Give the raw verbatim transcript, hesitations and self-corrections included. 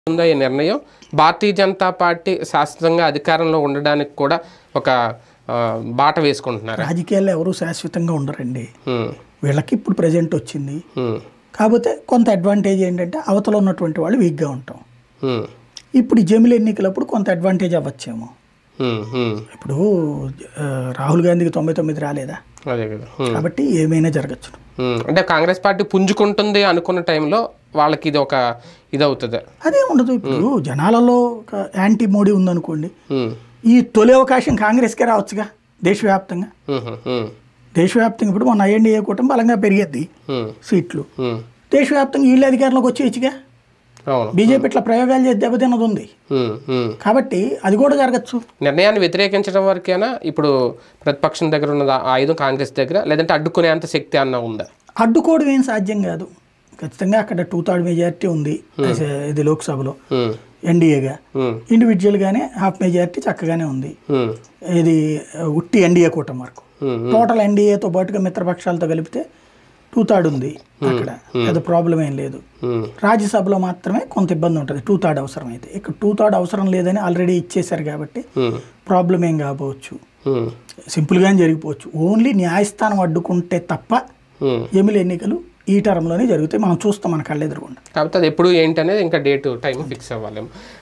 ఉందో ఈ నిర్ణయం భారతీయ జనతా పార్టీ శాశ్వతంగా అధికారంలో ఉండడానికి కూడా ఒక బాట వేసుకుంటున్నారు. రాజకీయాల్లో ఎవరు శాశ్వతంగా ఉండరండి. వీళ్ళకి ఇప్పుడు ప్రెజెంట్ వచ్చింది. కాకపోతే కొంత అడ్వాంటేజ్ ఏంటంటే అవతల ఉన్నటువంటి వాళ్ళు వీక్గా ఉంటాం. ఇప్పుడు జమిలి ఎన్నికలప్పుడు కొంత అడ్వాంటేజ్ అవ్వచ్చేమో. ఇప్పుడు రాహుల్ గాంధీకి తొంభై తొమ్మిది రాలేదా, అదే కదా. కాబట్టి ఏమైనా జరగచ్చు. అంటే కాంగ్రెస్ పార్టీ పుంజుకుంటుంది అనుకున్న టైంలో వాళ్ళకి ఇది ఒక ఇది అవుతుంది. అదే ఉండదు. ఇప్పుడు జనాలలో యాంటీ మోడీ ఉందనుకోండి, ఈ తొలి అవకాశం కాంగ్రెస్కే రావచ్చుగా దేశవ్యాప్తంగా. దేశవ్యాప్తంగా ఇప్పుడు మన ఎన్డీఏ కూటమి బలంగా పెరిగేది సీట్లు. దేశవ్యాప్తంగా వీళ్ళ అధికారంలోకి వచ్చేయచ్చుగా. బీజేపీ ఇట్లా ప్రయోగాలు చేసి దెబ్బతిన్నది ఉంది కాబట్టి అది కూడా జరగచ్చు. నిర్ణయాన్ని వ్యతిరేకించడం వరకేనా ఇప్పుడు ప్రతిపక్షం దగ్గర ఉన్న ఆయుధం కాంగ్రెస్ దగ్గర, లేదంటే అడ్డుకునేంత శక్తి అన్న ఉందా? అడ్డుకోవడం ఏం సాధ్యం కాదు. ఖచ్చితంగా అక్కడ టూ థర్డ్ మెజారిటీ ఉంది ఇది లోక్సభలో ఎన్డీఏగా. ఇండివిజువల్ గానే హాఫ్ మెజారిటీ చక్కగానే ఉంది. ఇది ఉట్టి ఎన్డీఏ కూటమి వరకు. టోటల్ ఎన్డీఏతో పాటుగా మిత్రపక్షాలతో కలిపితే టూ థర్డ్ ఉంది అక్కడ, అది ప్రాబ్లం ఏం లేదు. రాజ్యసభలో మాత్రమే కొంత ఇబ్బంది ఉంటుంది టూ థర్డ్ అవసరం అయితే. ఇక్కడ టూ థర్డ్ అవసరం లేదని ఆల్రెడీ ఇచ్చేశారు కాబట్టి ప్రాబ్లం ఏం కాకపోవచ్చు, సింపుల్గానే జరిగిపోవచ్చు. ఓన్లీ న్యాయస్థానం అడ్డుకుంటే తప్ప ఎమ్మెల్యే ఎన్నికలు ఈ టర్మ్లోనే జరుగుతాయి. మనం చూస్తాం మన కళ్ళెదురుగుండా. కాకపోతే అది ఎప్పుడు ఏంటి అనేది ఇంకా డేట్ టైం ఫిక్స్ అవ్వాలి.